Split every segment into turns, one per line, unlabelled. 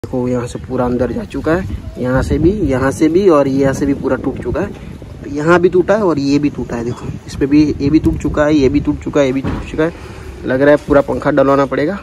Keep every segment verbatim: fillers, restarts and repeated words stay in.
देखो यहाँ से पूरा अंदर जा चुका है, यहाँ से भी, यहाँ से भी और यहाँ से भी पूरा टूट चुका है। तो यहाँ भी टूटा है और ये भी टूटा है। देखो इसमें भी ये भी टूट चुका है, ये भी टूट चुका है, ये भी टूट चुका है। लग रहा है पूरा पंखा डलवाना पड़ेगा।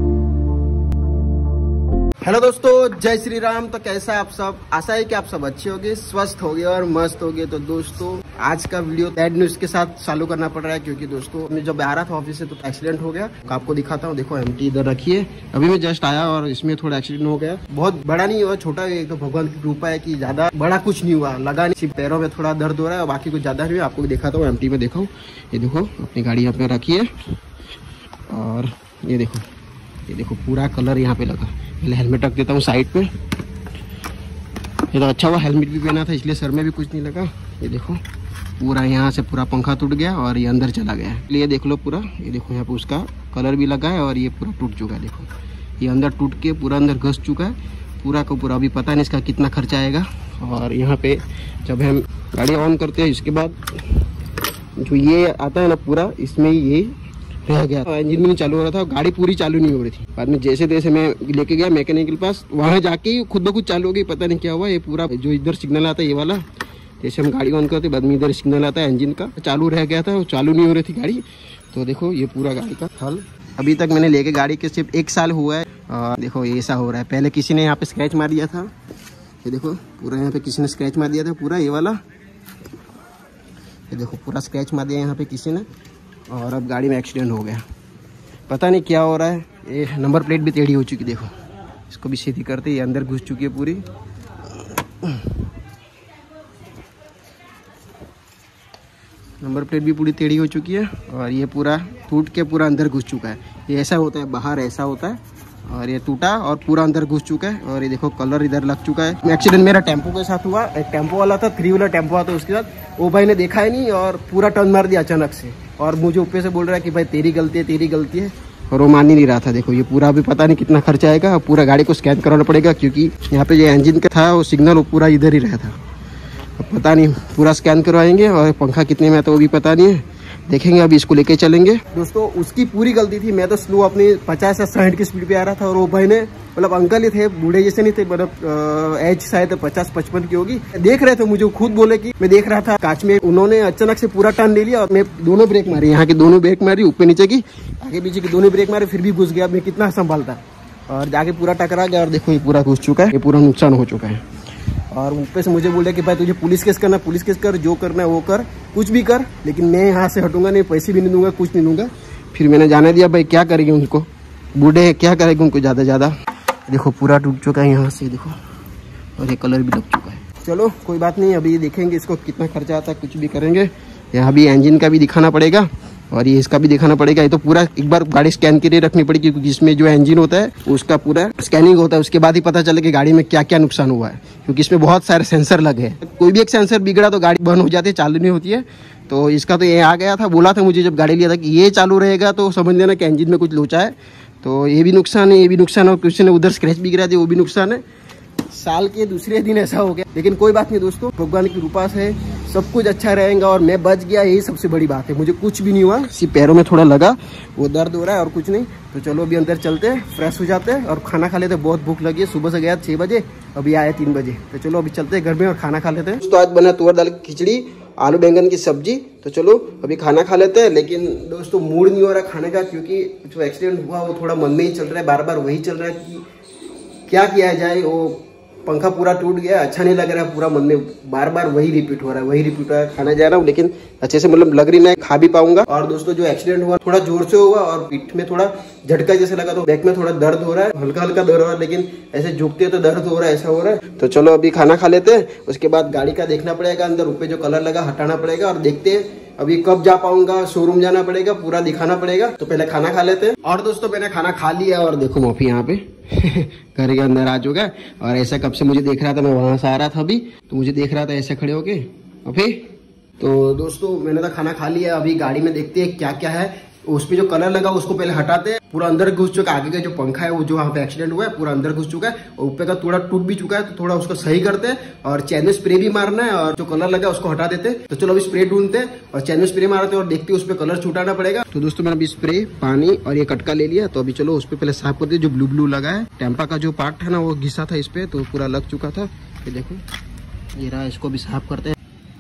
हेलो दोस्तों, जय श्री राम। तो कैसा है आप सब? आशा है कि आप सब अच्छे होंगे, स्वस्थ होंगे और मस्त होंगे। तो दोस्तों आज का वीडियो बैड न्यूज के साथ चालू करना पड़ रहा है, क्योंकि दोस्तों मैं जब आ रहा था ऑफिस से तो एक्सीडेंट हो गया। आपको दिखाता हूँ। देखो एमटी इधर रखी है, अभी मैं जस्ट आया और इसमें थोड़ा एक्सीडेंट हो गया। बहुत बड़ा नहीं हुआ, छोटा है। तो भगवान की कृपा है कि ज्यादा बड़ा कुछ नहीं हुआ, लगा नहीं, सिर्फ पैरों में थोड़ा दर्द हो रहा है और बाकी कुछ ज्यादा नहीं। आपको दिखाता हूँ एमटी में। देखो ये देखो अपनी गाड़ी यहाँ पे रखी है और ये देखो, ये देखो पूरा कलर यहाँ पे लगा। पहले हेलमेट रख देता हूँ साइड पे। ये तो अच्छा हुआ हेलमेट भी पहना था, इसलिए सर में भी कुछ नहीं लगा। ये देखो पूरा यहाँ से पूरा पंखा टूट गया और ये अंदर चला गया है। ये देख लो पूरा, ये देखो यहाँ पे उसका कलर भी लगा है और ये पूरा टूट चुका है। देखो ये अंदर टूट के पूरा अंदर घस चुका है पूरा का पूरा। अभी पता नहीं इसका कितना खर्चा आएगा। और यहाँ पे जब हम गाड़ी ऑन करते हैं इसके बाद जो ये आता है ना पूरा, इसमें ये रह गया था। इंजन भी नहीं चालू हो रहा था, गाड़ी पूरी चालू नहीं हो रही थी। बाद में जैसे तैसे मैं लेके गया मैकेनिक के पास, वहाँ जाके खुद ब खुद चालू हो गई। पता नहीं क्या हुआ। ये पूरा जो इधर सिग्नल आता है ये वाला, जैसे हम गाड़ी ऑन करते बाद में इधर सिग्नल आता है इंजन का, चालू रह गया था, वो चालू नहीं हो रही थी गाड़ी। तो देखो ये पूरा गाड़ी का हाल। अभी तक मैंने लेके गाड़ी के सिर्फ एक साल हुआ है और देखो ऐसा हो रहा है। पहले किसी ने यहाँ पे स्क्रैच मार दिया था, ये देखो पूरा यहाँ पे किसी ने स्क्रैच मार दिया था पूरा ये वाला। ये देखो पूरा स्क्रैच मार दिया यहाँ पे किसी ने और अब गाड़ी में एक्सीडेंट हो गया। पता नहीं क्या हो रहा है। ये नंबर प्लेट भी टेढ़ी हो चुकी, देखो इसको भी सीधी करते ये अंदर घुस चुकी है पूरी। नंबर प्लेट भी पूरी टेढ़ी हो चुकी है और ये पूरा टूट के पूरा अंदर घुस चुका है। ये ऐसा होता है, बाहर ऐसा होता है और ये टूटा और पूरा अंदर घुस चुका है। और ये देखो कलर इधर लग चुका है। एक्सीडेंट मेरा टेम्पो के साथ हुआ। एक टेम्पो वाला था, थ्री व्हीलर टेम्पो आता, उसके साथ वो भाई ने देखा ही नहीं और पूरा टर्न मार दिया अचानक से। और मुझे ऊपर से बोल रहा है कि भाई तेरी गलती है, तेरी गलती है, और वो मान ही नहीं रहा था। देखो ये पूरा भी पता नहीं कितना खर्चा आएगा। पूरा गाड़ी को स्कैन कराना पड़ेगा, क्योंकि यहाँ पे जो इंजन का था वो सिग्नल वो पूरा इधर ही रहा था। अब पता नहीं, पूरा स्कैन करवाएंगे और पंखा कितने में तो वो भी पता नहीं है, देखेंगे। अभी इसको लेके चलेंगे। दोस्तों उसकी पूरी गलती थी, मैं तो स्लो अपनी पचास या साठ की स्पीड पे आ रहा था और वो भाई ने, मतलब अंकल ही थे, बूढ़े जैसे नहीं थे, मतलब एज शायद पचास पचपन की होगी, देख रहे थे मुझे। खुद बोले कि मैं देख रहा था कांच में। उन्होंने अचानक से पूरा टर्न ले लिया और मैं दोनों ब्रेक मारी, यहाँ की दोनों ब्रेक मारी, ऊपर नीचे की, आगे पीछे की दोनों ब्रेक मारी, फिर भी घुस गया। मैं कितना संभालता और जाके पूरा टकरा गया। और देखो ये पूरा घुस चुका है, ये पूरा नुकसान हो चुका है। और ऊपर से मुझे बोले कि भाई तुझे पुलिस केस करना, पुलिस केस कर, जो करना है वो कर, कुछ भी कर, लेकिन मैं यहाँ से हटूंगा नहीं, पैसे भी नहीं दूंगा, कुछ नहीं दूंगा। फिर मैंने जाने दिया। भाई क्या करेंगे उनको, बूढ़े हैं, क्या करेंगे उनको ज़्यादा ज़्यादा। देखो पूरा टूट चुका है यहाँ से, देखो, और ये कलर भी लग चुका है। चलो कोई बात नहीं, अभी देखेंगे इसको कितना खर्चा आता है, कुछ भी करेंगे। यहाँ भी इंजन का भी दिखाना पड़ेगा और ये इसका भी दिखाना पड़ेगा। ये तो पूरा एक बार गाड़ी स्कैन के लिए रखनी पड़ेगी, क्योंकि इसमें जो इंजन होता है उसका पूरा स्कैनिंग होता है, उसके बाद ही पता चले कि गाड़ी में क्या क्या नुकसान हुआ है, क्योंकि इसमें बहुत सारे सेंसर लगे हैं। कोई भी एक सेंसर बिगड़ा तो गाड़ी बंद हो जाती है, चालू नहीं होती है। तो इसका तो ये आ गया था, बोला था मुझे जब गाड़ी लिया था कि ये चालू रहेगा तो समझ लेना कि इंजन में कुछ लोचा है। तो ये भी नुकसान है, ये भी नुकसान है, और किसी ने उधर स्क्रैच भी गिरा दिया, वो भी नुकसान है। साल के दूसरे दिन ऐसा हो गया, लेकिन कोई बात नहीं दोस्तों, भगवान की कृपा से सब कुछ अच्छा रहेगा और मैं बच गया, यही सबसे बड़ी बात है। मुझे कुछ भी नहीं हुआ, सिर्फ पैरों में थोड़ा लगा, वो दर्द हो रहा है और कुछ नहीं। तो चलो अभी अंदर चलते हैं, फ्रेश हो जाते हैं और खाना खा लेते हैं। बहुत भूख लगी है, सुबह से गया छः बजे, अभी आया तीन बजे। तो चलो अभी चलते हैं घर में और खाना खा लेते हैं। तो आज बना तुअर दाल की खिचड़ी, आलू बैंगन की सब्जी। तो चलो अभी खाना खा लेते हैं। लेकिन दोस्तों मूड नहीं हो रहा खाने का, क्योंकि जो एक्सीडेंट हुआ वो थोड़ा मन में ही चल रहा है, बार बार वही चल रहा है कि क्या किया जाए। वो पंखा पूरा टूट गया, अच्छा नहीं लग रहा है, पूरा मन में बार बार वही रिपीट हो रहा है, वही रिपीट हो रहा है। खाना जा रहा हूँ लेकिन अच्छे से, मतलब लग रही मैं खा भी पाऊंगा। और दोस्तों जो एक्सीडेंट हुआ थोड़ा जोर से हुआ और पीठ में थोड़ा झटका जैसे लगा, तो बैक में थोड़ा दर्द हो रहा है, हल्का हल्का दर्द हो रहा है, लेकिन ऐसे झुकते तो दर्द हो रहा है, ऐसा हो रहा है। तो चलो अभी खाना खा लेते हैं, उसके बाद गाड़ी का देखना पड़ेगा, अंदर ऊपर जो कलर लगा हटाना पड़ेगा और देखते हैं अभी कब जा पाऊंगा, शोरूम जाना पड़ेगा, पूरा दिखाना पड़ेगा। तो पहले खाना खा लेते हैं। और दोस्तों मैंने खाना खा लिया और देखो मॉफी यहाँ पे घर के अंदर आ चुका है। और ऐसा कब से मुझे देख रहा था, मैं वहां से आ रहा था अभी, तो मुझे देख रहा था ऐसे खड़े होके अभी। तो दोस्तों मैंने तो खाना खा लिया, अभी गाड़ी में देखते हैं क्या क्या है। उस पे जो कलर लगा उसको पहले हटाते हैं। पूरा अंदर घुस चुका है, आगे का जो पंखा है वो जो वहाँ पे एक्सीडेंट हुआ है पूरा अंदर घुस चुका है और ऊपर का थोड़ा टूट भी चुका है, तो थोड़ा उसको सही करते हैं और चैन में स्प्रे भी मारना है और जो कलर लगा उसको हटा देते हैं। तो चलो अभी स्प्रे ढूंढते हैं और चैन में स्प्रे मारते हैं और देखते हैं उस पर कलर छुटाना पड़ेगा। तो दोस्तों मैंने अभी स्प्रे, पानी और ये कटका ले लिया, तो अभी चलो उस पर पहले साफ करते हैं। जो ब्लू ब्लू लगा है टेम्पा का जो पार्ट है ना वो घिसा था इस पे, तो पूरा लग चुका था। ये देखो ये रहा, इसको भी साफ करते हैं।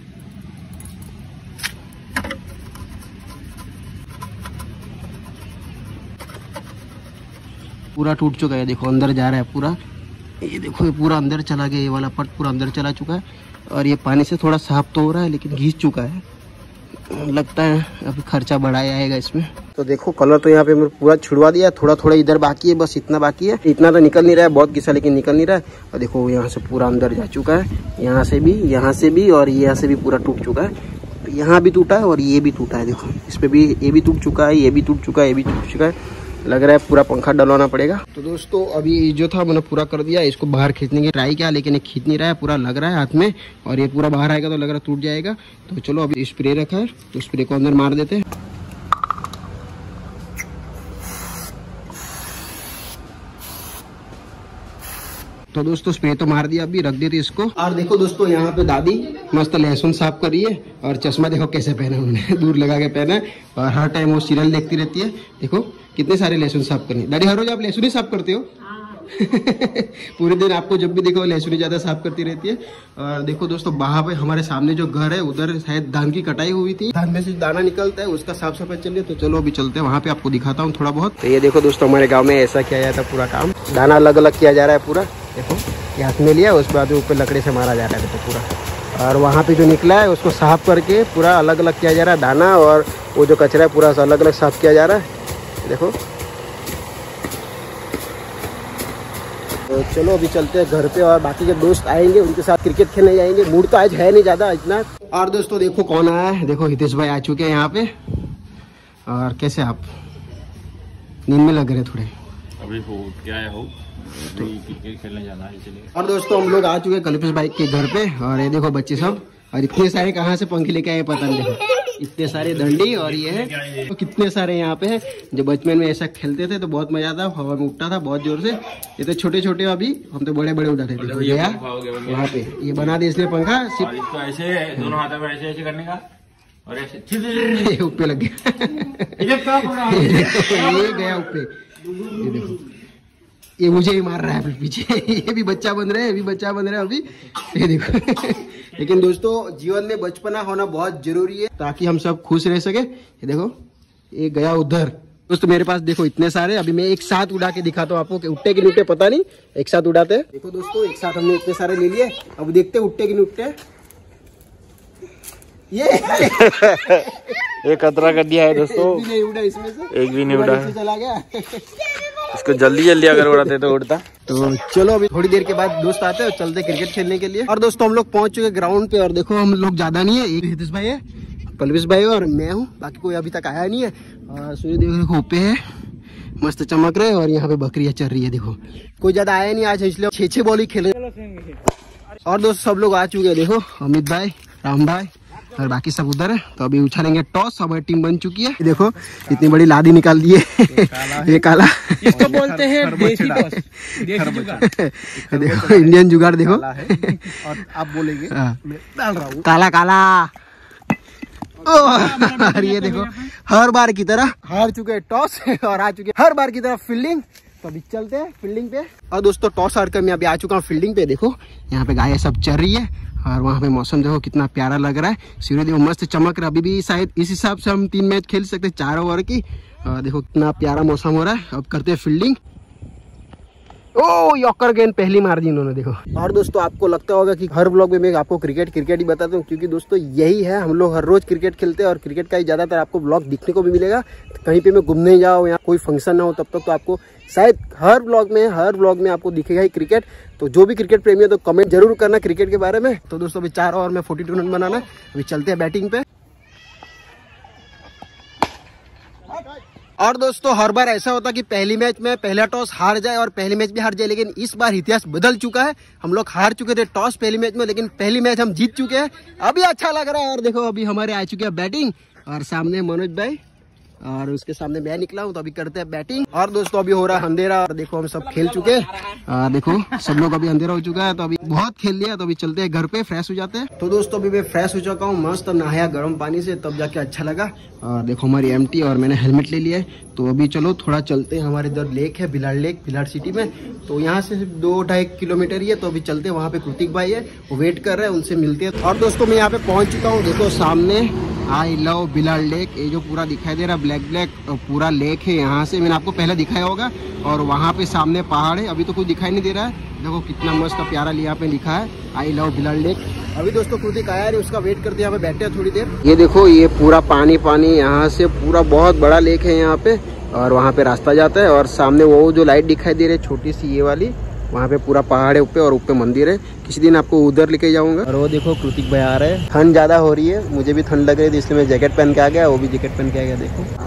पूरा टूट चुका है, देखो अंदर जा रहा है पूरा, ये देखो ये पूरा अंदर चला गया, ये वाला पट पूरा अंदर चला चुका है और ये पानी से थोड़ा साफ तो हो रहा है लेकिन घिस चुका है। लगता है अभी खर्चा बढ़ाया आएगा इसमें। तो देखो कलर तो यहाँ पे मैंने पूरा छुड़वा दिया, थोड़ा थोड़ा इधर बाकी है, बस इतना बाकी है। इतना तो निकल नहीं रहा है, बहुत घिसा लेकिन निकल नहीं रहा है। और देखो यहाँ से पूरा अंदर जा चुका है, यहाँ से भी, यहाँ से भी और यहाँ से भी पूरा टूट चुका है। यहाँ भी टूटा है और ये भी टूटा है, देखो इस पे भी ये भी टूट चुका है, ये भी टूट चुका है, ये भी टूट चुका है। लग रहा है पूरा पंखा डलवाना पड़ेगा। तो दोस्तों अभी जो था मैंने पूरा कर दिया, इसको बाहर खींचने की ट्राई किया लेकिन ये खींच नहीं रहा है, पूरा लग रहा है हाथ में और ये पूरा बाहर आएगा तो लग रहा है टूट जाएगा। तो चलो अभी स्प्रे रखा है तो स्प्रे को अंदर मार देते हैं। तो दोस्तों स्प्रे तो मार दिया, अभी रख देते इसको। और देखो दोस्तों यहाँ पे दादी मस्त लहसुन साफ कर रही है और चश्मा देखो कैसे पहना उन्होंने दूर लगा के पहना है और हर टाइम वो सीरियल देखती रहती है। देखो कितने सारे लहसुन साफ करनी। दादी हर रोज आप लहसुन ही साफ करते हो? पूरे दिन आपको जब भी देखो लहसुन ही ज्यादा साफ करती रहती है। और देखो दोस्तों वहाँ पे हमारे सामने जो घर है उधर शायद धान की कटाई हुई थी, धान में से दाना निकलता है उसका साफ सफाई चल रही है। तो चलो अभी चलते हैं वहाँ पे, आपको दिखाता हूँ थोड़ा बहुत। तो ये देखो दोस्तों हमारे गाँव में ऐसा किया जाता है पूरा काम, दाना अलग अलग किया जा रहा है पूरा। देखो ये हाथ में लिया, उसके बाद ऊपर लकड़ी से मारा जा रहा है देखो पूरा। और वहाँ पे जो निकला है उसको साफ करके पूरा अलग अलग किया जा रहा है, दाना और वो जो कचरा है पूरा अलग अलग साफ किया जा रहा है। देखो तो चलो अभी चलते हैं घर पे और बाकी के दोस्त आएंगे उनके साथ क्रिकेट खेलने जाएंगे। मूड तो आज है नहीं ज्यादा इतना। और दोस्तों देखो कौन आया है, देखो हितेश भाई आ चुके हैं यहाँ पे। और कैसे आप नींद में लग रहे थोड़े?
अभी हो क्या है हो तो क्रिकेट खेलने जाना है इसलिए।
और दोस्तों हम लोग आ चुके हैं कल्पेश भाई के घर पे और ये देखो बच्चे सब, और इतने सारे कहाँ से पंखे लेके आए पता नहीं। देखो इतने सारे डंडी और ये है तो कितने सारे यहाँ पे है। जब बचपन में ऐसा खेलते थे तो बहुत मजा आता, हवा में उठता था बहुत जोर से। ये तो छोटे छोटे, अभी हम तो बड़े बड़े उठाते थे। गया वहाँ पे ये बना दे इसलिए पंखा, सिर्फ
ऐसे दोनों हाथों में ऐसे ऐसे करने का और ऐसे
ऊपर लग गया। ये गया ऊपर, ये देखो ये मुझे ही मार रहा है पीछे। ये भी बच्चा बन रहा है, ये भी बच्चा बन रहा है अभी, ये देखो। लेकिन दोस्तों जीवन में बचपना होना बहुत जरूरी है ताकि हम सब खुश रह सके। ये देखो ये गया उधर। दोस्तों मेरे पास देखो इतने सारे, अभी मैं एक साथ उड़ा के दिखाता हूँ आपको कि उठते कि नहीं उठते पता नहीं, एक साथ उड़ाते हैं। देखो दोस्तों एक साथ हमने इतने सारे ले लिए, अब देखते उठते कि नहीं उठते। ये
एक खतरा कर दिया है दोस्तों,
एक भी नहीं उड़ा इसमें से,
एक भी नहीं उड़ा है।
चला गया।
इसको जल्दी जल्दी अगर उड़ाते तो उड़ता।
तो चलो अभी थोड़ी देर के बाद दोस्त आते हैं और चलते क्रिकेट खेलने के लिए। और दोस्तों हम लोग पहुंच चुके ग्राउंड पे और देखो हम लोग ज्यादा नहीं है, एक हितेश भाई है, कल्पेश भाई और मैं हूँ, बाकी कोई अभी तक आया नहीं है। और सूर्य देव देखो ऊपर है, मस्त चमक रहे और यहाँ पे बकरियां चल रही है। देखो कोई ज्यादा आया नहीं आज, इसलिए छह छह बॉल ही खेले। और दोस्त सब लोग आ चुके हैं, देखो अमित भाई, राम भाई और बाकी सब उधर है। तो अभी उछालेंगे टॉस, हमारी टीम बन चुकी है। देखो इतनी बड़ी लादी निकाल दी है। ये काला
इसको बोलते हैं देसी टॉस, देसी जुगाड़।
देखो इंडियन जुगाड़ देखो।
और आप बोलेंगे मैं डाल रहा हूँ
काला काला। और ये देखो हर बार की तरह हार चुके हैं टॉस और आ चुके हर बार की तरह फील्डिंग। तो अभी चलते हैं फील्डिंग पे। और दोस्तों टॉस हार कर मैं अभी आ चुका हूँ फील्डिंग पे। देखो यहाँ पे गाय सब चल रही है और वहाँ पे मौसम देखो कितना प्यारा लग रहा है। सूर्य देखो मस्त चमक रहा है। अभी भी शायद इस हिसाब से हम तीन मैच खेल सकते हैं चार ओवर की। और देखो कितना प्यारा मौसम हो रहा है। अब करते हैं फील्डिंग। ओ यॉर्कर गेंद पहली मार दी इन्होंने, देखो। और दोस्तों आपको लगता होगा कि हर व्लॉग में मैं आपको क्रिकेट क्रिकेट ही बताता हूँ, क्योंकि दोस्तों यही है, हम लोग हर रोज क्रिकेट खेलते हैं और क्रिकेट का ही ज्यादातर आपको व्लॉग दिखने को भी मिलेगा। कहीं पे मैं घूमने जाओ या कोई फंक्शन ना हो तब तक तो आपको शायद हर व्लॉग में हर व्लॉग में आपको दिखेगा ही क्रिकेट। तो जो भी क्रिकेट प्रेमी है तो कमेंट जरूर करना क्रिकेट के बारे में। तो दोस्तों अभी चार ओवर में फोर्टी टू रन बनाना, अभी चलते हैं बैटिंग पे। और दोस्तों हर बार ऐसा होता कि पहली मैच में पहला टॉस हार जाए और पहली मैच भी हार जाए, लेकिन इस बार इतिहास बदल चुका है। हम लोग हार चुके थे टॉस पहली मैच में, लेकिन पहली मैच हम जीत चुके हैं। अभी अच्छा लग रहा है। और देखो अभी हमारे आ चुके हैं बैटिंग और सामने मनोज भाई और उसके सामने मैं निकला हूँ, तो अभी करते हैं बैटिंग। और दोस्तों अभी हो रहा है अंधेरा, और देखो हम सब खेल चुके हैं, देखो सब लोग अभी अंधेरा हो चुका है, तो अभी बहुत खेल लिया, तो अभी चलते हैं घर पे, फ्रेश हो जाते हैं। तो दोस्तों अभी मैं फ्रेश हो चुका हूँ, मस्त नहाया गर्म पानी से, तब जाके अच्छा लगा। और देखो हमारी एमटी, और मैंने हेलमेट ले लिया है। तो अभी चलो थोड़ा चलते हैं, हमारे इधर लेक है भिलाड़ लेक, भिलाड़ सिटी में, तो यहाँ से दो ढाई किलोमीटर ही है। तो अभी चलते हैं, वहाँ पे कृतिक भाई है, वो वेट कर रहे हैं, उनसे मिलते हैं। और दोस्तों मैं यहाँ पे पहुँच चुका हूँ, देखो सामने आई लव भिलाड़ लेक, ये जो पूरा दिखाई दे रहा है ब्लैक ब्लैक पूरा लेक है। यहाँ से मैंने आपको पहले दिखाया होगा, और वहाँ पे सामने पहाड़ है, अभी तो कुछ दिखाई नहीं दे रहा है। देखो कितना मस्त प्यारा यहाँ पे लिखा है आई लव भिलाड़ लेक। अभी दोस्तों कृतिक आया नहीं, उसका वेट करते यहाँ पे बैठे हैं थोड़ी देर। ये देखो ये पूरा पानी पानी, यहाँ से पूरा बहुत बड़ा लेक है यहाँ पे, और वहाँ पे रास्ता जाता है। और सामने वो जो लाइट दिखाई दे रही है छोटी सी ये वाली, वहाँ पे पूरा पहाड़ है ऊपर, और ऊपर मंदिर है। किसी दिन आपको उधर लेके जाऊंगा। और वो देखो कृतिक भाई आ रहे हैं, ठंड ज्यादा हो रही है, मुझे भी ठंड लग रही थी, इसलिए मैं जैकेट पहन के आ गया, वो भी जैकेट पहन के आ गया, देखो।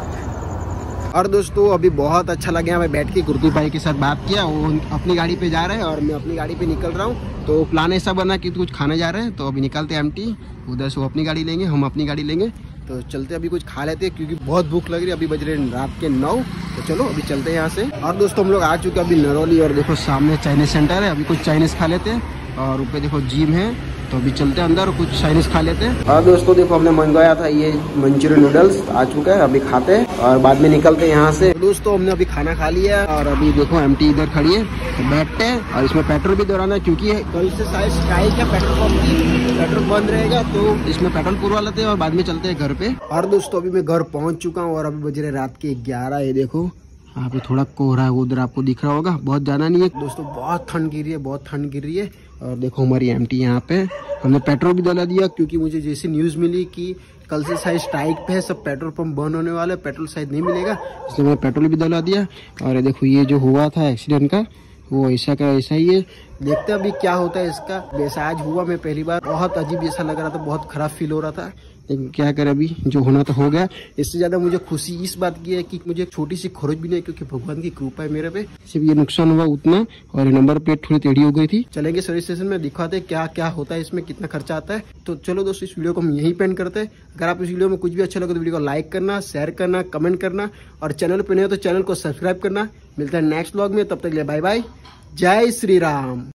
और दोस्तों अभी बहुत अच्छा लगे, मैं बैठ के कृतिक भाई के साथ बात किया, वो अपनी गाड़ी पे जा रहे हैं और मैं अपनी गाड़ी पे निकल रहा हूँ। तो प्लान ऐसा बना कि कुछ खाने जा रहे हैं, तो अभी निकलते हैं एमटी, उधर से वो अपनी गाड़ी लेंगे, हम अपनी गाड़ी लेंगे। तो चलते अभी कुछ खा लेते हैं, क्योंकि बहुत भूख लग रही है, अभी बज रहे हैं रात के नौ। तो चलो अभी चलते हैं यहाँ से। और दोस्तों हम लोग आ चुके हैं अभी नरौली, और देखो सामने चाइनीज सेंटर है, अभी कुछ चाइनीज खा लेते हैं। और ऊपर देखो जिम है, तो अभी चलते हैं अंदर और कुछ चाइनीज खा लेते हैं। और दोस्तों देखो हमने मंगवाया था ये मंचूरियन नूडल्स, आ चुका है, अभी खाते हैं और बाद में निकलते हैं यहाँ से। दोस्तों हमने अभी खाना खा लिया, और अभी देखो एमटी इधर खड़ी है, तो बैठते हैं। और इसमें पेट्रोल भी दौड़ाना है, क्योंकि कल से शायद स्ट्राइक है पेट्रोल पंप की, पेट्रोल बंद रहेगा, तो इसमें पेट्रोल पुरवा लेते हैं और बाद में चलते हैं घर पे। और दोस्तों अभी मैं घर पहुँच चुका हूँ, और अभी बज रहे रात के ग्यारह। ये देखो यहाँ पे थोड़ा कोहरा है, उधर आपको दिख रहा होगा, बहुत ज्यादा नहीं है दोस्तों, बहुत ठंड गिर रही है, बहुत ठंड गिर रही है। और देखो हमारी एमटी यहाँ पे, हमने पेट्रोल भी डला दिया, क्योंकि मुझे जैसी न्यूज़ मिली कि कल से शायद स्ट्राइक पे है, सब पेट्रोल पंप बंद होने वाला है, पेट्रोल शायद नहीं मिलेगा, इसलिए मैंने पेट्रोल भी डला दिया। और ये देखो ये जो हुआ था एक्सीडेंट का, वो ऐसा का ऐसा ही है, देखते हैं अभी क्या होता है इसका। वैसा आज हुआ, मैं पहली बार, बहुत अजीब जैसा लग रहा था, बहुत खराब फील हो रहा था, लेकिन क्या करें, अभी जो होना तो हो गया। इससे ज्यादा मुझे खुशी इस बात की है कि मुझे छोटी सी खरोच भी नहीं, क्योंकि भगवान की कृपा है मेरे पे, सिर्फ ये नुकसान हुआ उतना, और नंबर प्लेट थोड़ी टेढ़ी हो गई थी। चलेंगे सर्विस स्टेशन में, दिखाते क्या क्या होता है इसमें, कितना खर्चा आता है। तो चलो दोस्तों इस वीडियो को हम यहीं पेंड करते हैं। अगर आप इस वीडियो में कुछ भी अच्छा लगे तो वीडियो को लाइक करना, शेयर करना, कमेंट करना, और चैनल पर नहीं हो तो चैनल को सब्सक्राइब करना। मिलता है नेक्स्ट व्लॉग में, तब तक के लिए बाय बाय, जय श्री राम।